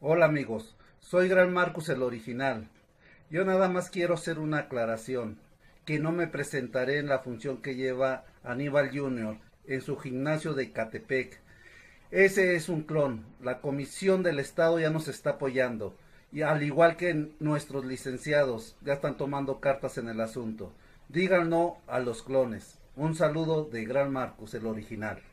Hola amigos, soy Gran Marcus el original. Yo nada más quiero hacer una aclaración, que no me presentaré en la función que lleva Aníbal Jr. en su gimnasio de Ecatepec. Ese es un clon, la Comisión del Estado ya nos está apoyando, y al igual que nuestros licenciados ya están tomando cartas en el asunto. Digan no a los clones. Un saludo de Gran Marcus el original.